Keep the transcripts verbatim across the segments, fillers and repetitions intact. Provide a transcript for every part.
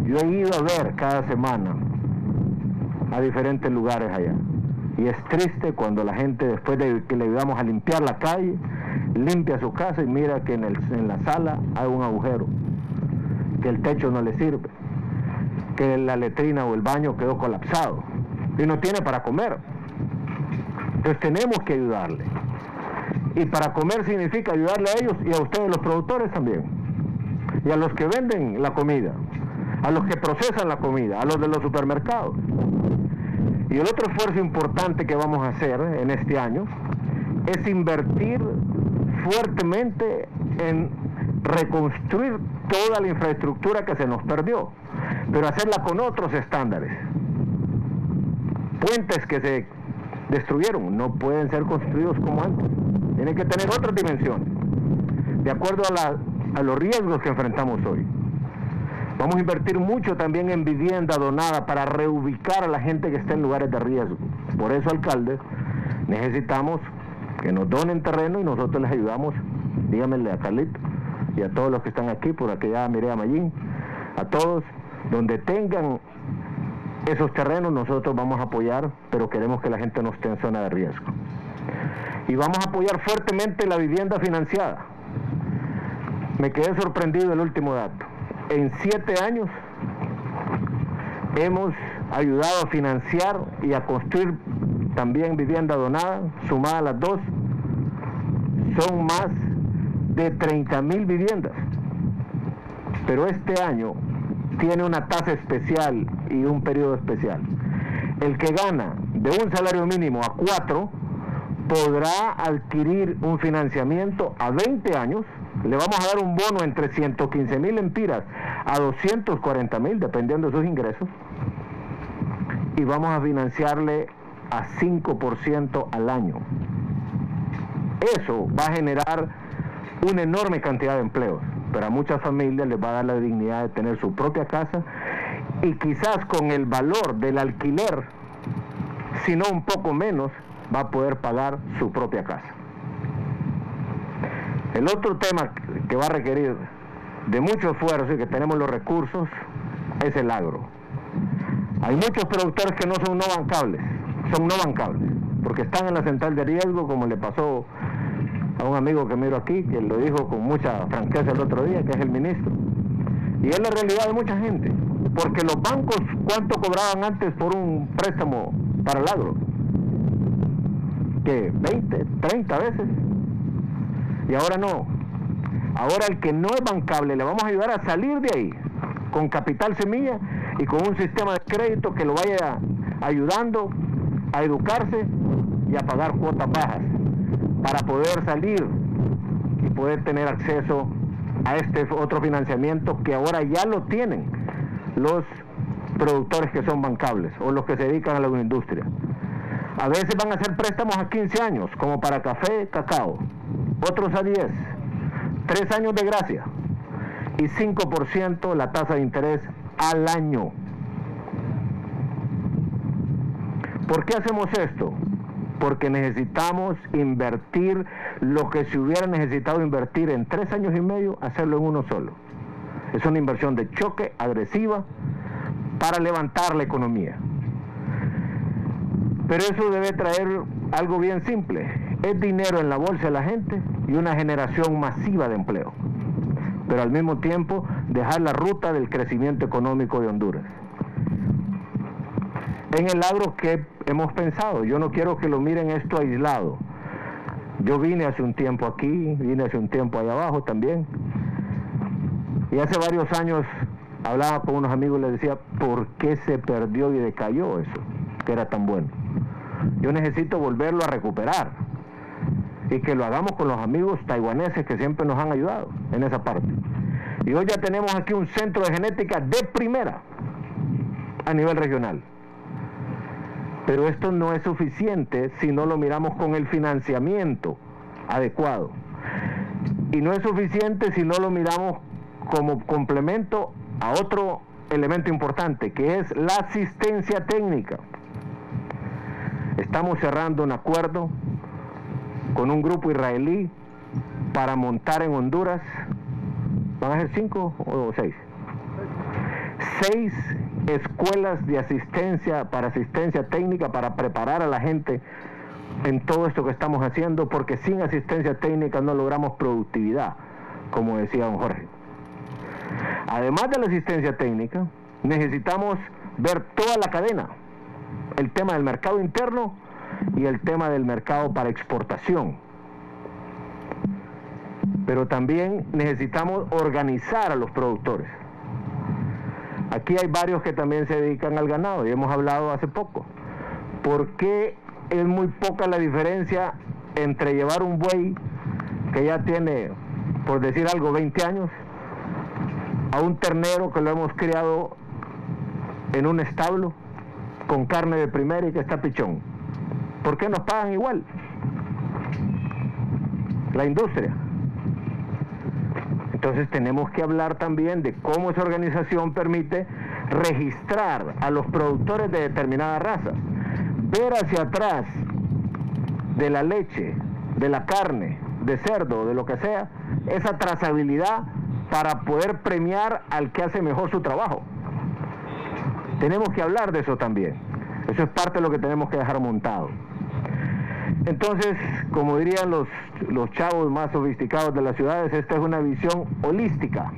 Yo he ido a ver cada semana a diferentes lugares allá. Y es triste cuando la gente, después de que le ayudamos a limpiar la calle, limpia su casa y mira que en, el, en la sala hay un agujero, que el techo no le sirve, que la letrina o el baño quedó colapsado y no tiene para comer. Entonces tenemos que ayudarle. Y para comer significa ayudarle a ellos y a ustedes los productores también. Y a los que venden la comida, a los que procesan la comida, a los de los supermercados. Y el otro esfuerzo importante que vamos a hacer en este año es invertir fuertemente en reconstruir toda la infraestructura que se nos perdió, pero hacerla con otros estándares. Puentes que se destruyeron no pueden ser construidos como antes, tienen que tener otras dimensiones, de acuerdo a, la, a los riesgos que enfrentamos hoy. Vamos a invertir mucho también en vivienda donada para reubicar a la gente que está en lugares de riesgo. Por eso, alcalde, necesitamos que nos donen terreno y nosotros les ayudamos. Dígamele a Carlito y a todos los que están aquí, por aquí ya miré a Mayín, a todos, donde tengan esos terrenos nosotros vamos a apoyar, pero queremos que la gente no esté en zona de riesgo. Y vamos a apoyar fuertemente la vivienda financiada. Me quedé sorprendido del último dato. En siete años hemos ayudado a financiar y a construir también vivienda donada, sumada a las dos, son más de treinta mil viviendas. Pero este año tiene una tasa especial y un periodo especial. El que gana de un salario mínimo a cuatro podrá adquirir un financiamiento a veinte años. Le vamos a dar un bono entre ciento quince mil empiras a doscientos cuarenta mil, dependiendo de sus ingresos, y vamos a financiarle a cinco por ciento al año. Eso va a generar una enorme cantidad de empleos, pero a muchas familias les va a dar la dignidad de tener su propia casa y quizás con el valor del alquiler, si no un poco menos, va a poder pagar su propia casa. El otro tema que va a requerir de mucho esfuerzo y que tenemos los recursos es el agro. Hay muchos productores que no son no bancables, son no bancables, porque están en la central de riesgo, como le pasó a un amigo que miro aquí, que lo dijo con mucha franqueza el otro día, que es el ministro. Y es la realidad de mucha gente, porque los bancos, ¿cuánto cobraban antes por un préstamo para el agro? ¿Qué? veinte, treinta veces. Y ahora no. Ahora el que no es bancable le vamos a ayudar a salir de ahí con capital semilla y con un sistema de crédito que lo vaya ayudando a educarse y a pagar cuotas bajas para poder salir y poder tener acceso a este otro financiamiento que ahora ya lo tienen los productores que son bancables o los que se dedican a la agroindustria. A veces van a hacer préstamos a quince años, como para café, cacao, otros a diez, tres años de gracia y cinco por ciento la tasa de interés al año. ¿Por qué hacemos esto? Porque necesitamos invertir lo que se hubiera necesitado invertir en tres años y medio, hacerlo en uno solo. Es una inversión de choque agresiva para levantar la economía. Pero eso debe traer algo bien simple. Es dinero en la bolsa de la gente y una generación masiva de empleo. Pero al mismo tiempo dejar la ruta del crecimiento económico de Honduras. En el agro, ¿qué hemos pensado? Yo no quiero que lo miren esto aislado. Yo vine hace un tiempo aquí, vine hace un tiempo allá abajo también. Y hace varios años hablaba con unos amigos y les decía, ¿por qué se perdió y decayó eso, que era tan bueno? Yo necesito volverlo a recuperar y que lo hagamos con los amigos taiwaneses que siempre nos han ayudado en esa parte. Y hoy ya tenemos aquí un centro de genética de primera a nivel regional. Pero esto no es suficiente si no lo miramos con el financiamiento adecuado. Y no es suficiente si no lo miramos como complemento a otro elemento importante, que es la asistencia técnica. Estamos cerrando un acuerdo con un grupo israelí para montar en Honduras, ¿van a ser cinco o seis? seis escuelas de asistencia, para asistencia técnica, para preparar a la gente en todo esto que estamos haciendo, porque sin asistencia técnica no logramos productividad, como decía don Jorge. Además de la asistencia técnica, necesitamos ver toda la cadena, el tema del mercado interno y el tema del mercado para exportación. Pero también necesitamos organizar a los productores. Aquí hay varios que también se dedican al ganado y hemos hablado hace poco. ¿Por qué es muy poca la diferencia entre llevar un buey que ya tiene, por decir algo, veinte años, a un ternero que lo hemos criado en un establo con carne de primera y que está pichón? ¿Por qué nos pagan igual? La industria. Entonces tenemos que hablar también de cómo esa organización permite registrar a los productores de determinada raza, ver hacia atrás de la leche, de la carne, de cerdo, de lo que sea, esa trazabilidad para poder premiar al que hace mejor su trabajo. Tenemos que hablar de eso también. Eso es parte de lo que tenemos que dejar montado. Entonces, como dirían los, los chavos más sofisticados de las ciudades, esta es una visión holística.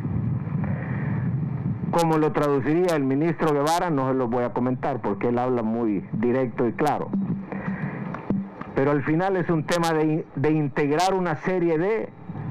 Como lo traduciría el ministro Guevara, no se lo voy a comentar porque él habla muy directo y claro. Pero al final es un tema de, de integrar una serie de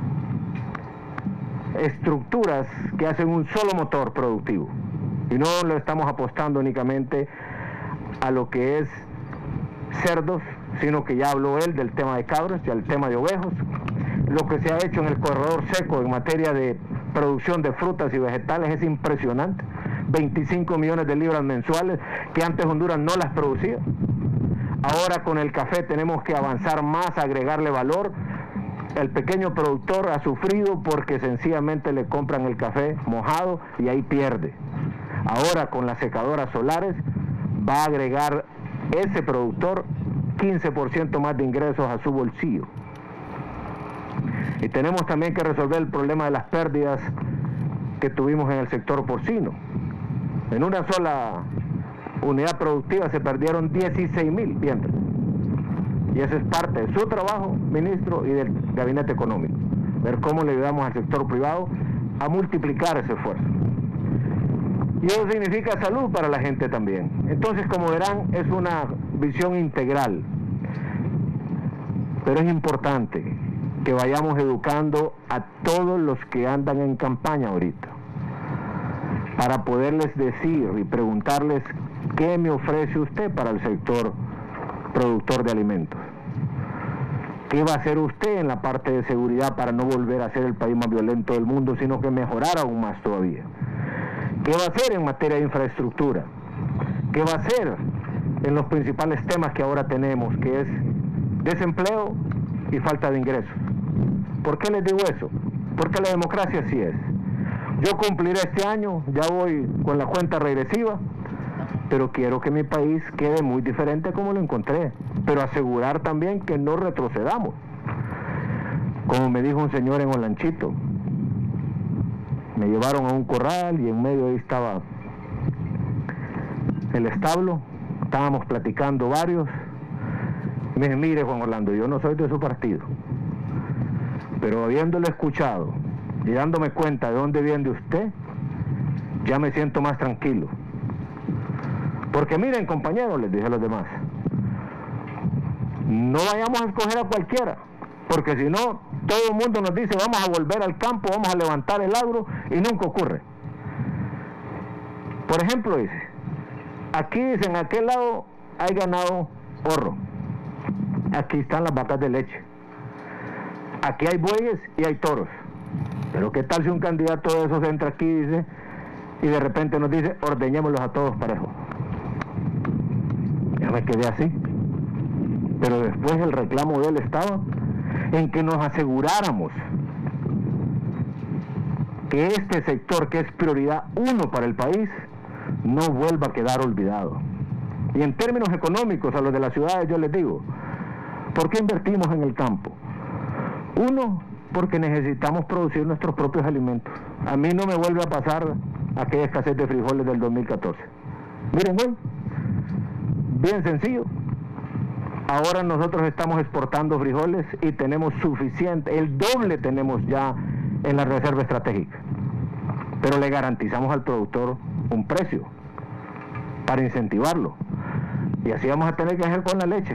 estructuras que hacen un solo motor productivo. Y no le estamos apostando únicamente a lo que es cerdos, sino que ya habló él del tema de cabras, ya el tema de ovejos, lo que se ha hecho en el corredor seco en materia de producción de frutas y vegetales es impresionante, veinticinco millones de libras mensuales que antes Honduras no las producía. Ahora con el café tenemos que avanzar más, agregarle valor. El pequeño productor ha sufrido porque sencillamente le compran el café mojado y ahí pierde. Ahora con las secadoras solares va a agregar ese productor quince por ciento más de ingresos a su bolsillo. Y tenemos también que resolver el problema de las pérdidas que tuvimos en el sector porcino. En una sola unidad productiva se perdieron dieciséis mil vientres. Y eso es parte de su trabajo, ministro, y del gabinete económico. Ver cómo le ayudamos al sector privado a multiplicar ese esfuerzo. Y eso significa salud para la gente también. Entonces, como verán, es una visión integral. Pero es importante que vayamos educando a todos los que andan en campaña ahorita, para poderles decir y preguntarles qué me ofrece usted para el sector productor de alimentos. ¿Qué va a hacer usted en la parte de seguridad para no volver a ser el país más violento del mundo, sino que mejorar aún más todavía? ¿Qué va a hacer en materia de infraestructura? ¿Qué va a hacer en los principales temas que ahora tenemos, que es desempleo y falta de ingresos? ¿Por qué les digo eso? Porque la democracia así es. Yo cumpliré este año, ya voy con la cuenta regresiva, pero quiero que mi país quede muy diferente como lo encontré, pero asegurar también que no retrocedamos. Como me dijo un señor en Olanchito, me llevaron a un corral y en medio ahí estaba el establo, estábamos platicando varios, y me dije, mire Juan Orlando, yo no soy de su partido, pero habiéndole escuchado y dándome cuenta de dónde viene usted, ya me siento más tranquilo. Porque miren, compañeros, les dije a los demás, no vayamos a escoger a cualquiera, porque si no, todo el mundo nos dice, vamos a volver al campo, vamos a levantar el agro, y nunca ocurre. Por ejemplo, dice, aquí dicen, a aquel lado hay ganado horro, aquí están las vacas de leche, aquí hay bueyes y hay toros, pero qué tal si un candidato de esos entra aquí, dice, y de repente nos dice, ordeñémoslos a todos parejos. Ya me quedé así. Pero después el reclamo de él estaba en que nos aseguráramos que este sector, que es prioridad uno para el país, no vuelva a quedar olvidado. Y en términos económicos, a los de las ciudades yo les digo, ¿por qué invertimos en el campo? Uno, porque necesitamos producir nuestros propios alimentos. A mí no me vuelve a pasar aquella escasez de frijoles del dos mil catorce. Miren hoy, bien sencillo. Ahora nosotros estamos exportando frijoles y tenemos suficiente, el doble tenemos ya en la reserva estratégica. Pero le garantizamos al productor un precio para incentivarlo. Y así vamos a tener que hacer con la leche.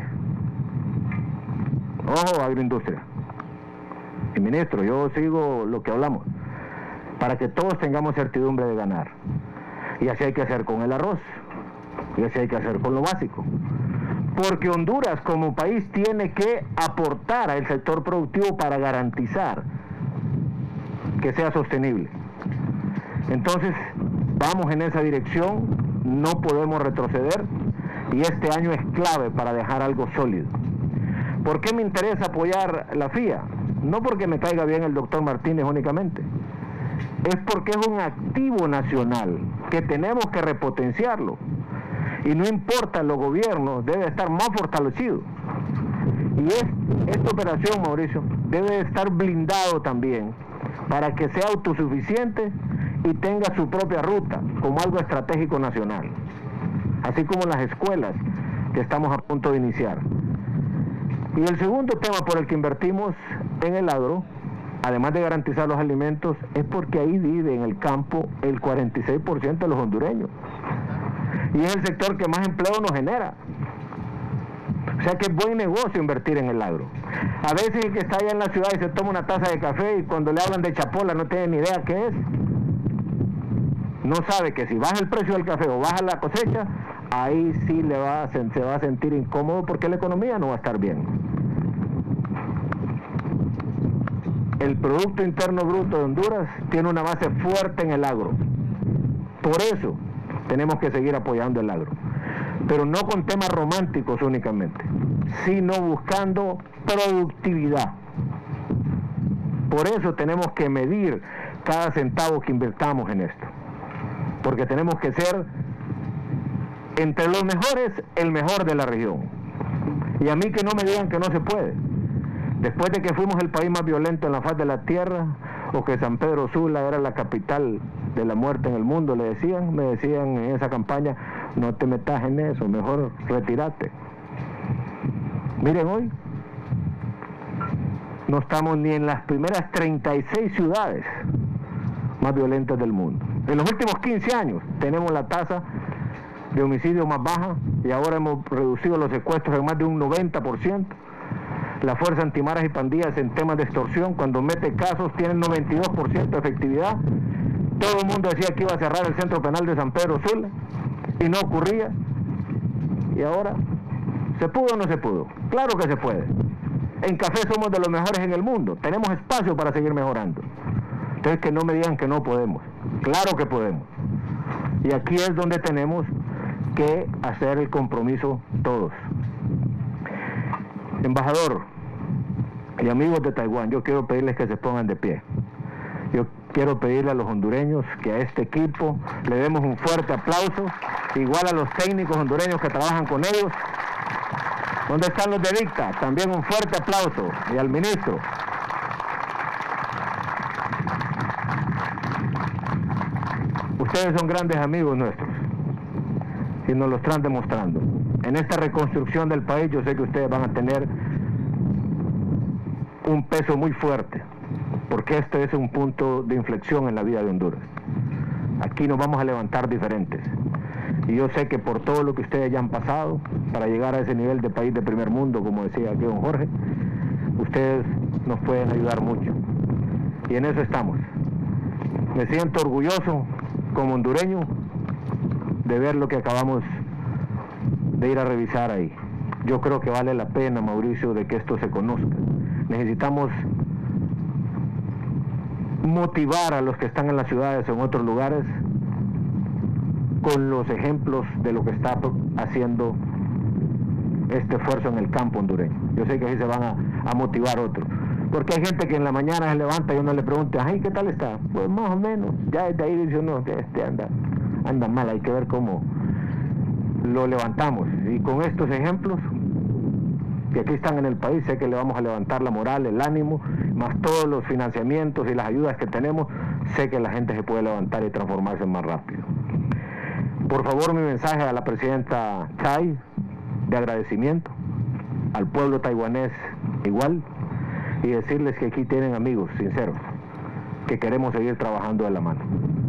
Ojo, agroindustria. Y ministro, yo sigo lo que hablamos, para que todos tengamos certidumbre de ganar. Y así hay que hacer con el arroz, y así hay que hacer con lo básico. Porque Honduras como país tiene que aportar al sector productivo para garantizar que sea sostenible. Entonces, vamos en esa dirección, no podemos retroceder, y este año es clave para dejar algo sólido. ¿Por qué me interesa apoyar la F I A? No porque me caiga bien el doctor Martínez únicamente, es porque es un activo nacional que tenemos que repotenciarlo, y no importa los gobiernos, debe estar más fortalecido. Y es, esta operación, Mauricio, debe estar blindado también para que sea autosuficiente y tenga su propia ruta como algo estratégico nacional, así como las escuelas que estamos a punto de iniciar. Y el segundo tema por el que invertimos en el agro, además de garantizar los alimentos, es porque ahí vive en el campo el cuarenta y seis por ciento de los hondureños. Y es el sector que más empleo nos genera. O sea que es buen negocio invertir en el agro. A veces el que está allá en la ciudad y se toma una taza de café y cuando le hablan de chapola no tiene ni idea qué es. No sabe que si baja el precio del café o baja la cosecha, ahí sí le va a, se va a sentir incómodo porque la economía no va a estar bien. El Producto Interno Bruto de Honduras tiene una base fuerte en el agro. Por eso tenemos que seguir apoyando el agro. Pero no con temas románticos únicamente, sino buscando productividad. Por eso tenemos que medir cada centavo que invirtamos en esto. Porque tenemos que ser, entre los mejores, el mejor de la región. Y a mí que no me digan que no se puede. Después de que fuimos el país más violento en la faz de la tierra, o que San Pedro Sula era la capital de la muerte en el mundo, le decían, me decían en esa campaña, no te metas en eso, mejor retírate. Miren hoy, no estamos ni en las primeras treinta y seis ciudades más violentas del mundo. En los últimos quince años tenemos la tasa de homicidio más baja y ahora hemos reducido los secuestros en más de un noventa por ciento. La Fuerza Antimaras y Pandillas en temas de extorsión, cuando mete casos, tienen noventa y dos por ciento de efectividad. Todo el mundo decía que iba a cerrar el centro penal de San Pedro Sula y no ocurría. Y ahora, ¿se pudo o no se pudo? Claro que se puede. En café somos de los mejores en el mundo. Tenemos espacio para seguir mejorando. Entonces que no me digan que no podemos. Claro que podemos. Y aquí es donde tenemos que hacer el compromiso todos. Embajador y amigos de Taiwán, yo quiero pedirles que se pongan de pie. Yo quiero pedirle a los hondureños que a este equipo le demos un fuerte aplauso, igual a los técnicos hondureños que trabajan con ellos. ¿Dónde están los de Dicta? También un fuerte aplauso. Y al ministro. Ustedes son grandes amigos nuestros y nos lo están demostrando. En esta reconstrucción del país yo sé que ustedes van a tener un peso muy fuerte, porque este es un punto de inflexión en la vida de Honduras. Aquí nos vamos a levantar diferentes. Y yo sé que por todo lo que ustedes ya han pasado, para llegar a ese nivel de país de primer mundo, como decía aquí don Jorge, ustedes nos pueden ayudar mucho. Y en eso estamos. Me siento orgulloso como hondureño de ver lo que acabamos de ir a revisar ahí. Yo creo que vale la pena, Mauricio, de que esto se conozca. Necesitamos motivar a los que están en las ciudades o en otros lugares con los ejemplos de lo que está haciendo este esfuerzo en el campo hondureño. Yo sé que ahí se van a, a motivar otros. Porque hay gente que en la mañana se levanta y uno le pregunta, ay, ¿qué tal está? Pues más o menos. Ya desde ahí dice uno, este anda, anda mal, hay que ver cómo lo levantamos. Y con estos ejemplos que aquí están en el país. Sé que le vamos a levantar la moral, el ánimo, más todos los financiamientos y las ayudas que tenemos. Sé que la gente se puede levantar y transformarse más rápido. Por favor, mi mensaje a la presidenta Tsai de agradecimiento, al pueblo taiwanés igual, y decirles que aquí tienen amigos sinceros, que queremos seguir trabajando de la mano.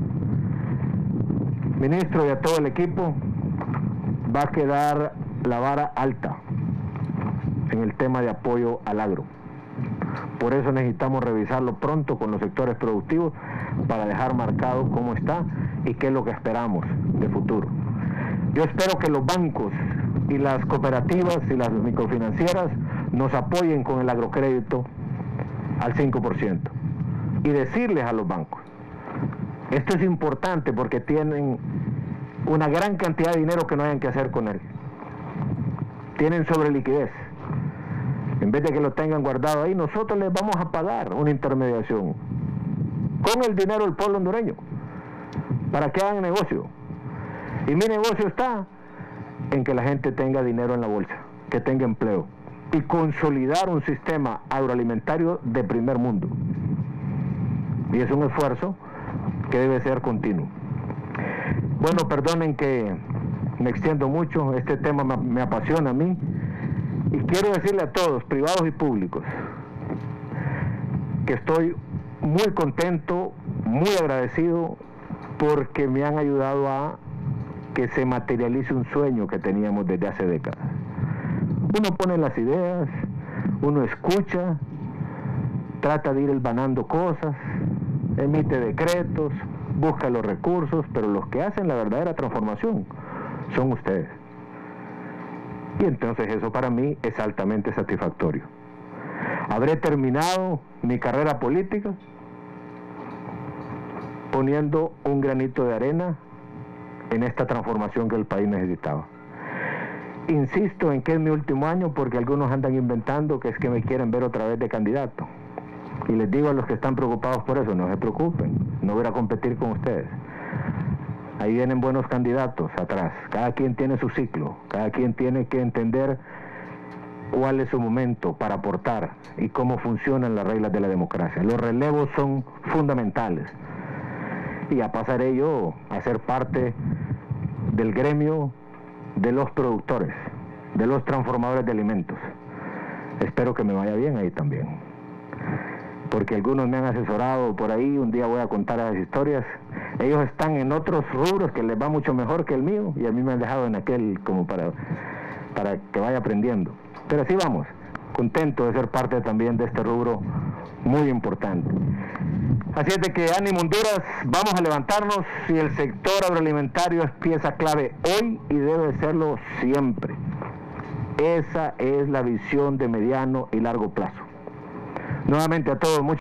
Ministro y a todo el equipo, va a quedar la vara alta en el tema de apoyo al agro. Por eso necesitamos revisarlo pronto con los sectores productivos para dejar marcado cómo está y qué es lo que esperamos de futuro. Yo espero que los bancos y las cooperativas y las microfinancieras nos apoyen con el agrocrédito al cinco por ciento y decirles a los bancos, esto es importante porque tienen una gran cantidad de dinero que no hayan que hacer con él. Tienen sobre liquidez. En vez de que lo tengan guardado ahí, nosotros les vamos a pagar una intermediación con el dinero del pueblo hondureño para que hagan negocio. Y mi negocio está en que la gente tenga dinero en la bolsa, que tenga empleo y consolidar un sistema agroalimentario de primer mundo. Y es un esfuerzo que debe ser continuo. Bueno, perdonen que me extiendo mucho, este tema me, me apasiona a mí, y quiero decirle a todos, privados y públicos, que estoy muy contento, muy agradecido, porque me han ayudado a que se materialice un sueño que teníamos desde hace décadas. Uno pone las ideas, uno escucha, trata de ir hilvanando cosas, emite decretos, busca los recursos, pero los que hacen la verdadera transformación son ustedes. Y entonces eso para mí es altamente satisfactorio. Habré terminado mi carrera política poniendo un granito de arena en esta transformación que el país necesitaba. Insisto en que es mi último año porque algunos andan inventando que es que me quieren ver otra vez de candidato. Y les digo a los que están preocupados por eso, no se preocupen, no voy a competir con ustedes. Ahí vienen buenos candidatos atrás, cada quien tiene su ciclo, cada quien tiene que entender cuál es su momento para aportar y cómo funcionan las reglas de la democracia. Los relevos son fundamentales y ya pasaré yo a ser parte del gremio de los productores, de los transformadores de alimentos. Espero que me vaya bien ahí también, porque algunos me han asesorado por ahí, un día voy a contar esas historias. Ellos están en otros rubros que les va mucho mejor que el mío y a mí me han dejado en aquel como para, para que vaya aprendiendo. Pero así vamos, contento de ser parte también de este rubro muy importante. Así es de que ánimo Honduras, vamos a levantarnos y el sector agroalimentario es pieza clave hoy y debe serlo siempre. Esa es la visión de mediano y largo plazo. Nuevamente a todos, muchas